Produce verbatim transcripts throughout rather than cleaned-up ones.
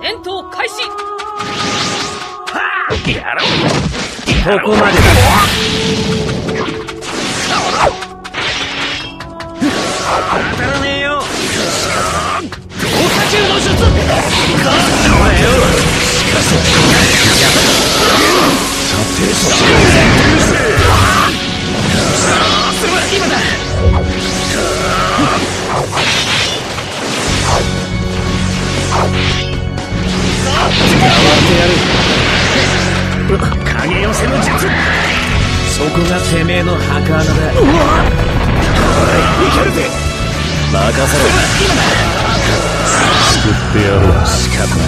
戦闘開始。 やろう。 ここまでだ。 当たらねえよ。 豪華球の術。 お前よ。さてさて。 今だ。 影寄せの術。 そこがてめえの墓穴だ。 おい、いけるぜ。 任せろ。 救ってやろう。仕方ない。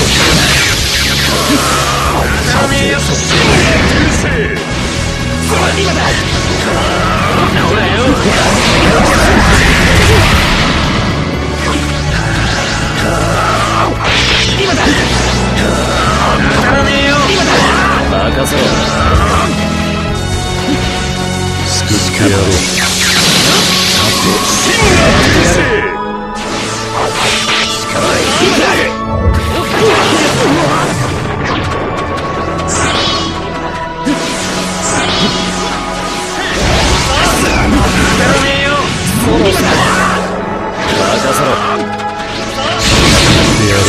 さてさて。 今だ。 ほらよ。 今だ。 当たらねえよ。 今だ。 任せろ。 救ってやろう。さて、真が出せ。力いいぜ。当たらねえよ。 任せろ。 やろう。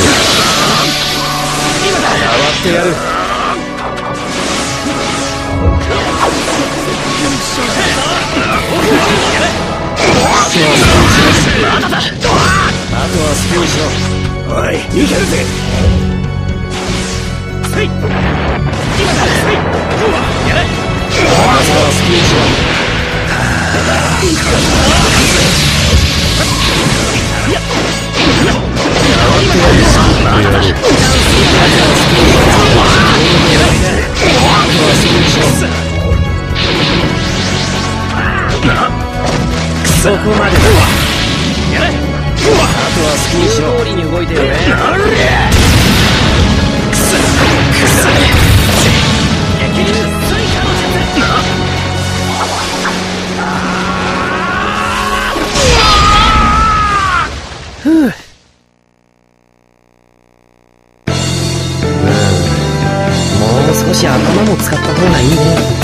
変わってやる。あとはスピンしろ。 おい、いけるぜ。 スピン。今だ。スピン。やれ。 あとはスピンしろ。そこまでだ。 やれ。 あとはスピンしろ。通りに動いてよね。 くそ。くそ。激流スイカの術。 ふう。もう少し頭も使った方がいいね。